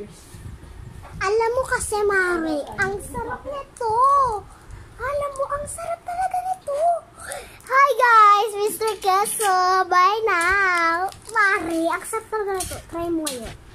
Alam mo kasi, Mari, ang sarap nito. Alam mo, ang sarap talaga nito. Hi guys, Mr. Keso. Bye now. Mari, ang sarap talaga nito. Try mo ngayon.